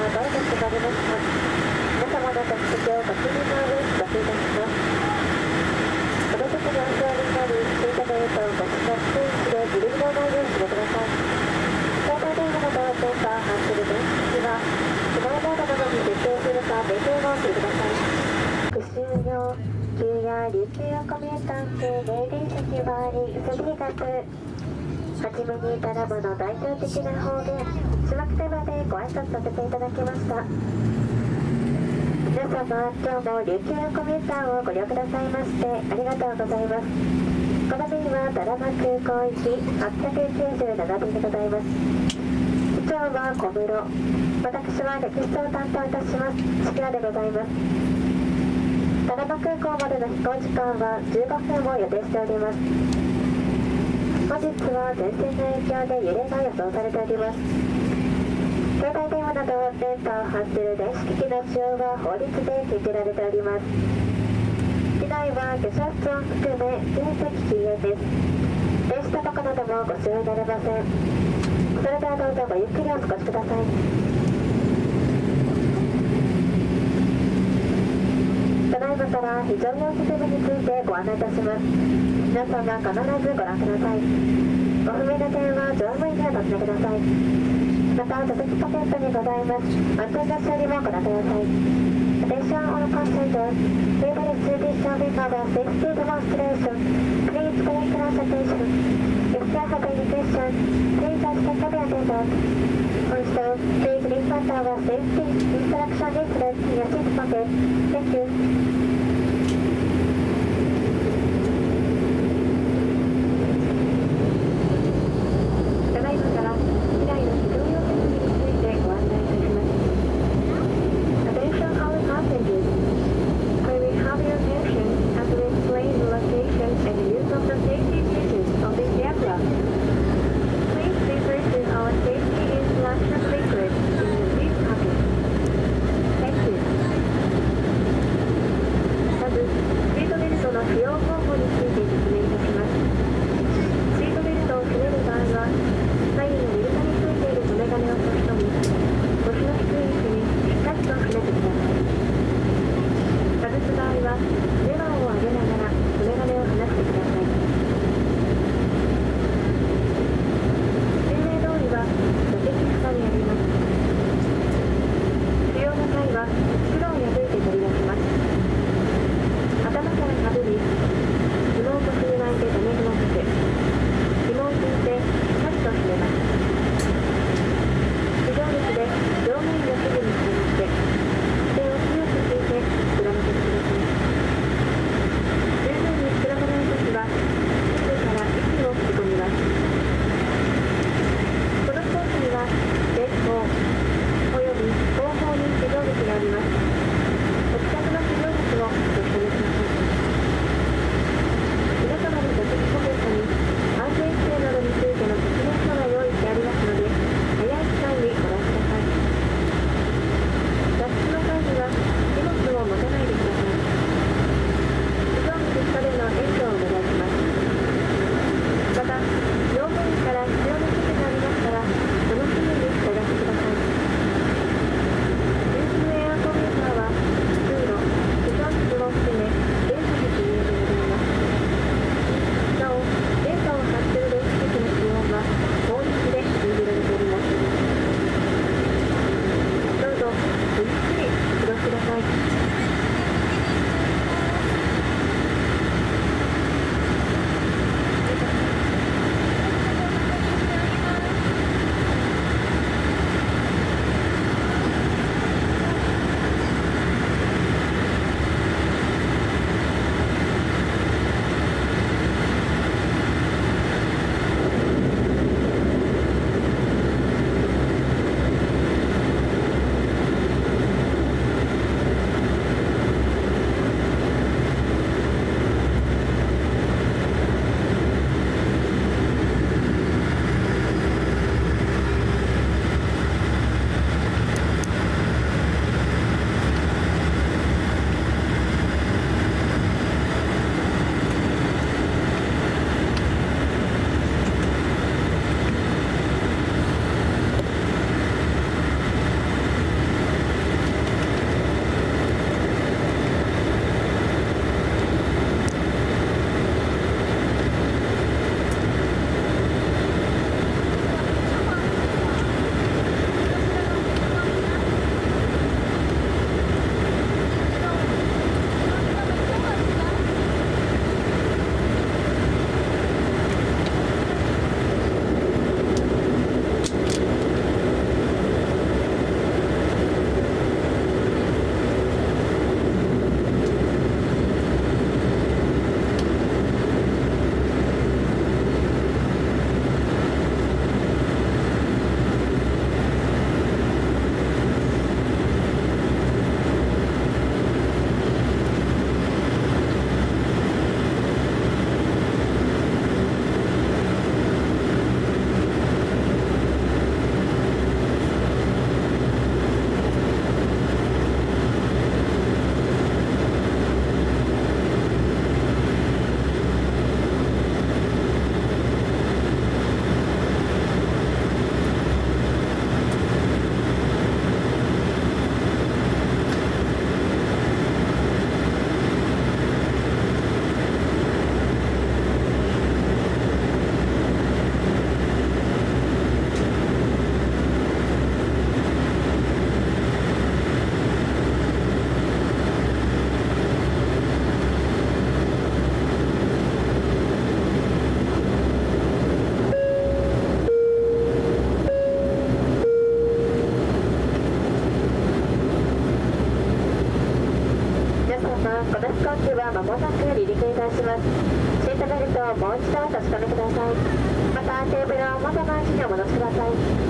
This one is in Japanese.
ドアが閉まりました。皆様の着席をご注意の上、ご注意いたします。この時にお座りになり、シートベルトをご使用してギリギリのないようにしてください。携帯電話など電波を発する電子機器は、スマートフォンなどに設定するか電源をしてください。復習用急や琉球横名関係零輪席はに急ぎがつ。はじめにダラマの代表的な方言、下北までご挨拶させていただきました。皆様、今日も琉球横名館をご利用くださいましてありがとうございます。この便はダラマ空港行き897便でございます。機長は小室、私は歴史を担当いたします月名でございます。ダラマ空港までの飛行時間は15分を予定しております。本日は前線の影響で揺れが予想されております。携帯電話など電波を発する電子機器の使用は法律で禁じられております。機内は下車室を含め全席禁煙です。電子タバコなどもご使用になれません。それではどうぞごゆっくりお過ごしください。ただいまから非常用システムについてご案内いたします。皆様必ずご覧ください。ご不明な点は乗務員にお尋ねください。また座席ポケットにございます安全な処理もご覧ください。Attention all passengers, we will soon be serving our safety demonstration. Please pay close attention. If you have any questions, please ask the cabin attendant. Also, please refer to our safety instruction leaflet in your seat pocket. Thank you.たまもなく離陸いたします。シートベルトをもう一度お確かめください。またテーブルを元の位置にお戻しください。